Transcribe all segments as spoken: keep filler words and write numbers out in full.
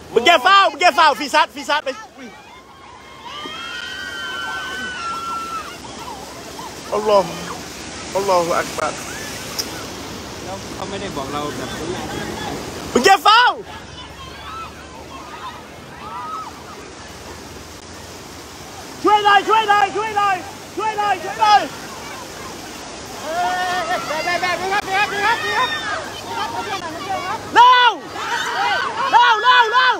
มึงแกเฝ้ามึงแกเฝ้าฟีซัดฟีซัดไปอัลลอฮ์อัลลอฮฺอักบัรแล้วเขาไม่ได้บอกเราแบบนี้มึงแกเฝ้าช่วยหน่อยช่วยหน่อยช่วยหน่อยช่วยหน่อยช่วยหน่อยเร็วเร็วเร็วเร็วเร็วเร็วเร็วเร็ว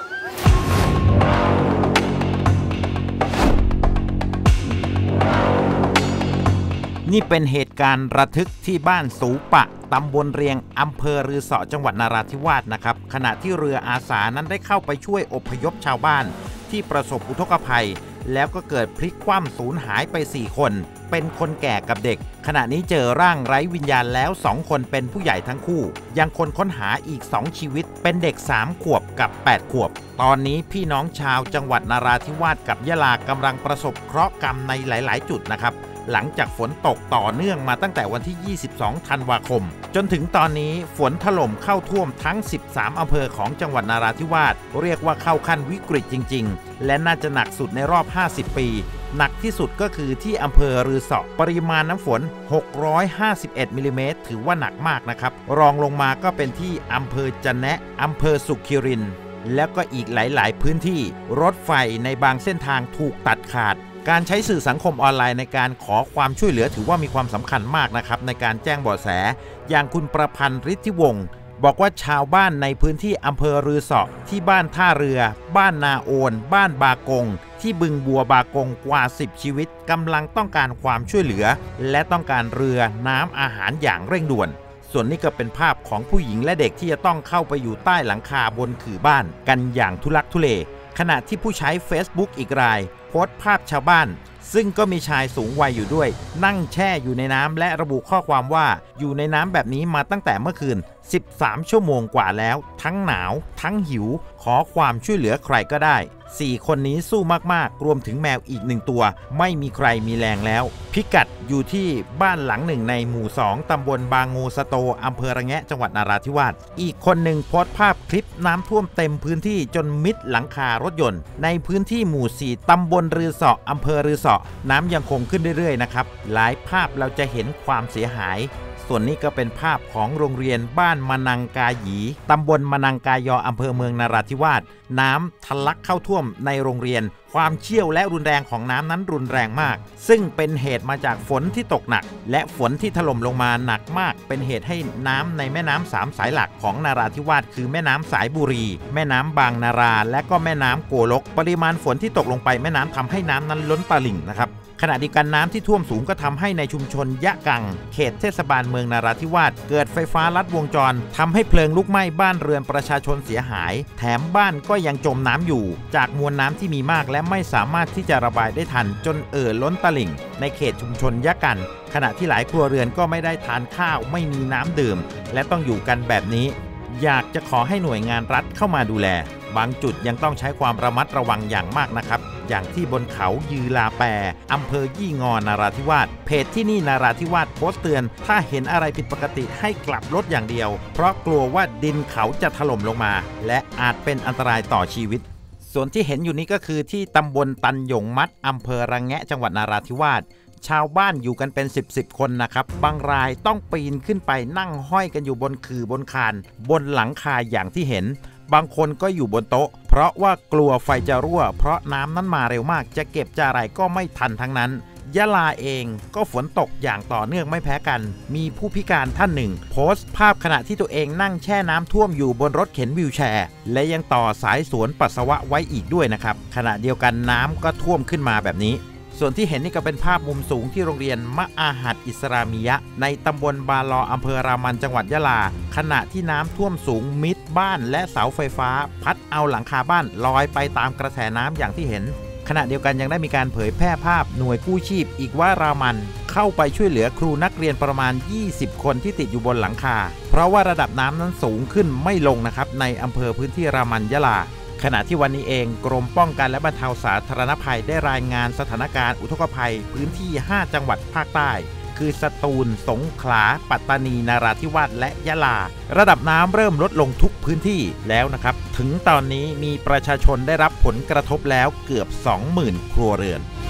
นี่เป็นเหตุการณ์ระทึกที่บ้านสูปะตำบลเรียงอำเภอรือเสาะจังหวัดนราธิวาสนะครับขณะที่เรืออาสานั้นได้เข้าไปช่วยอพยพชาวบ้านที่ประสบอุทกภัยแล้วก็เกิดพลิกคว่ำสูญหายไปสี่คนเป็นคนแก่กับเด็กขณะนี้เจอร่างไร้วิญญาณแล้วสองคนเป็นผู้ใหญ่ทั้งคู่ยังคนค้นหาอีกสองชีวิตเป็นเด็กสามขวบกับแปดขวบตอนนี้พี่น้องชาวจังหวัดนราธิวาสกับยะลากำลังประสบเคราะห์กรรมในหลายๆจุดนะครับหลังจากฝนตกต่อเนื่องมาตั้งแต่วันที่ยี่สิบสองธันวาคมจนถึงตอนนี้ฝนถล่มเข้าท่วมทั้งสิบสามอำเภอของจังหวัดนราธิวาสเรียกว่าเข้าขั้นวิกฤตจริงๆและน่าจะหนักสุดในรอบห้าสิบปีหนักที่สุดก็คือที่อำเภอรือเสาะปริมาณน้ำฝนหกร้อยห้าสิบเอ็ดมิลลิเมตรถือว่าหนักมากนะครับรองลงมาก็เป็นที่อำเภอจะแนะอำเภอสุขิรินทร์แล้วก็อีกหลายๆพื้นที่รถไฟในบางเส้นทางถูกตัดขาดการใช้สื่อสังคมออนไลน์ในการขอความช่วยเหลือถือว่ามีความสำคัญมากนะครับในการแจ้งเบาะแสอย่างคุณประพันธ์ฤทธิวงศ์บอกว่าชาวบ้านในพื้นที่อำเภอรือเสาะที่บ้านท่าเรือบ้านนาโอนบ้านบากงที่บึงบัวบากงกว่าสิบชีวิตกำลังต้องการความช่วยเหลือและต้องการเรือน้ำอาหารอย่างเร่งด่วนส่วนนี้ก็เป็นภาพของผู้หญิงและเด็กที่จะต้องเข้าไปอยู่ใต้หลังคาบนขื่อบ้านกันอย่างทุลักทุเลขณะที่ผู้ใช้ Facebook อีกรายโพสต์ภาพชาวบ้านซึ่งก็มีชายสูงวัยอยู่ด้วยนั่งแช่อยู่ในน้ำและระบุข้อความว่าอยู่ในน้ำแบบนี้มาตั้งแต่เมื่อคืนสิบสามชั่วโมงกว่าแล้วทั้งหนาวทั้งหิวขอความช่วยเหลือใครก็ได้สี่คนนี้สู้มากๆรวมถึงแมวอีกหนึ่งตัวไม่มีใครมีแรงแล้วพิกัดอยู่ที่บ้านหลังหนึ่งในหมู่สองตำบลบางงูสโตอำเภอระแงะจังหวัดนราธิวาสอีกคนหนึ่งโพสต์ภาพคลิปน้ำท่วมเต็มพื้นที่จนมิดหลังคารถยนต์ในพื้นที่หมู่สี่ตำบลรือเสาะอำเภอรือเสาะน้ำยังคงขึ้นเรื่อยๆนะครับหลายภาพเราจะเห็นความเสียหายส่วนนี้ก็เป็นภาพของโรงเรียนบ้านมะนังกาหยีตำบลมะนังกายออำเภอเมืองนราธิวาสน้ำทะลักเข้าท่วมในโรงเรียนความเชี่ยวและรุนแรงของน้ำนั้นรุนแรงมากซึ่งเป็นเหตุมาจากฝนที่ตกหนักและฝนที่ถล่มลงมาหนักมากเป็นเหตุให้น้ำในแม่น้ำสามสายหลักของนราธิวาสคือแม่น้ำสายบุรีแม่น้ำบางนาราและก็แม่น้ำโกลกปริมาณฝนที่ตกลงไปแม่น้ำทำให้น้ำนั้นล้นตลิ่งนะครับขณะเดียวกันน้ำที่ท่วมสูงก็ทำให้ในชุมชนยะกังเขตเทศบาลเมืองนราธิวาสเกิดไฟฟ้าลัดวงจรทำให้เพลิงลุกไหม้บ้านเรือนประชาชนเสียหายแถมบ้านก็ยังจมน้ำอยู่จากมวลน้ำที่มีมากและไม่สามารถที่จะระบายได้ทันจนเอ่อล้นตลิ่งในเขตชุมชนยะกันขณะที่หลายครัวเรือนก็ไม่ได้ทานข้าวไม่มีน้ำดื่มและต้องอยู่กันแบบนี้อยากจะขอให้หน่วยงานรัฐเข้ามาดูแลบางจุดยังต้องใช้ความระมัดระวังอย่างมากนะครับอย่างที่บนเขายือลาแปอำเภอยี่งอนราธิวาสเพจที่นี่นราธิวาสโพสต์เตือนถ้าเห็นอะไรผิดปกติให้กลับรถอย่างเดียวเพราะกลัวว่าดินเขาจะถล่มลงมาและอาจเป็นอันตรายต่อชีวิตส่วนที่เห็นอยู่นี้ก็คือที่ตำบลตันหยงมัดอำเภอระแงะจังหวัดนราธิวาสชาวบ้านอยู่กันเป็นสิบสิบคนนะครับบางรายต้องปีนขึ้นไปนั่งห้อยกันอยู่บนคือบนคานบนหลังคาอย่างที่เห็นบางคนก็อยู่บนโต๊ะเพราะว่ากลัวไฟจะรั่วเพราะน้ำนั้นมาเร็วมากจะเก็บจะอะไรก็ไม่ทันทั้งนั้นยะลาเองก็ฝนตกอย่างต่อเนื่องไม่แพ้กันมีผู้พิการท่านหนึ่งโพสต์ภาพขณะที่ตัวเองนั่งแช่น้ำท่วมอยู่บนรถเข็นวีลแชร์และยังต่อสายสวนปัสสาวะไว้อีกด้วยนะครับขณะเดียวกันน้ำก็ท่วมขึ้นมาแบบนี้ส่วนที่เห็นนี่ก็เป็นภาพมุมสูงที่โรงเรียนมะอาหัดอิสลามียะในตำบลบาลออำเภอรามันจังหวัดยะลาขณะที่น้ำท่วมสูงมิดบ้านและเสาไฟฟ้าพัดเอาหลังคาบ้านลอยไปตามกระแสน้ำอย่างที่เห็นขณะเดียวกันยังได้มีการเผยแพร่ภาพหน่วยกู้ชีพอีกว่ารามันเข้าไปช่วยเหลือครูนักเรียนประมาณยี่สิบคนที่ติดอยู่บนหลังคาเพราะว่าระดับน้ำนั้นสูงขึ้นไม่ลงนะครับในอำเภอพื้นที่รามันยะลาขณะที่วันนี้เองกรมป้องกันและบรรเทาสาธารณภัยได้รายงานสถานการณ์อุทกภัยพื้นที่ห้าจังหวัดภาคใต้คืคือสตูลสงขลาปัตตานีนราธิวาสและยะลาระดับน้ำเริ่มลดลงทุกพื้นที่แล้วนะครับถึงตอนนี้มีประชาชนได้รับผลกระทบแล้วเกือบ สองหมื่น ครัวเรือน